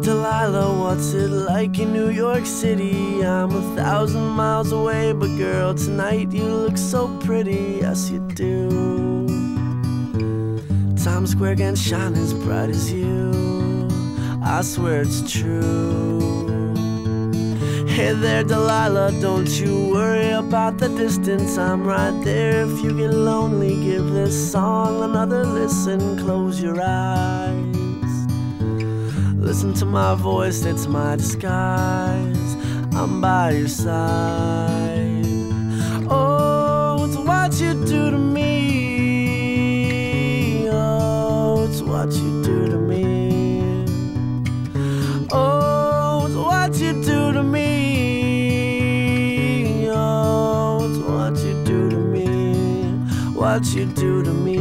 Delilah, what's it like in New York City? I'm 1,000 miles away, but girl, tonight you look so pretty, yes you do. Times Square can shine as bright as you, I swear it's true. Hey there, Delilah, don't you worry about the distance, I'm right there. If you get lonely, give this song another listen. Close your eyes, listen to my voice, it's my disguise. I'm by your side. Oh, it's what you do to me. Oh, it's what you do to me. Oh, it's what you do to me. Oh, it's what you do to me. What you do to me.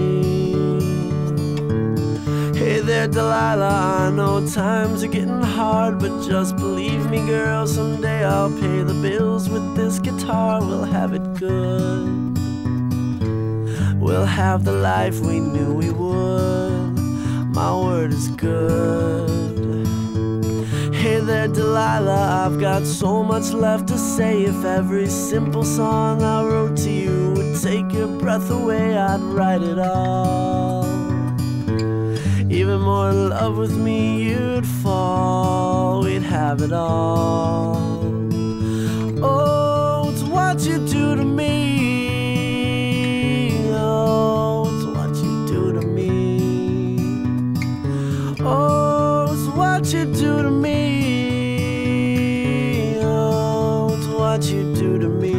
Hey there, Delilah, I know times are getting hard, but just believe me, girl, someday I'll pay the bills with this guitar. We'll have it good. We'll have the life we knew we would. My word is good. Hey there, Delilah, I've got so much left to say. If every simple song I wrote to you would take your breath away, I'd write it all. Even more in love with me you'd fall. We'd have it all. Oh, it's what you do to me. Oh, it's what you do to me. Oh, it's what you do to me. Oh, it's what you do to me.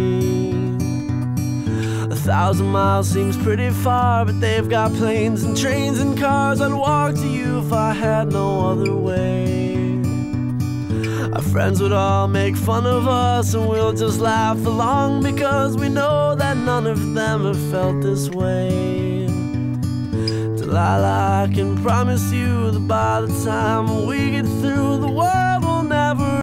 1,000 miles seems pretty far, but they've got planes and trains and cars. I'd walk to you if I had no other way. Our friends would all make fun of us, and we'll just laugh along, because we know that none of them have felt this way. Delilah, I can promise you that by the time we get through, the world will never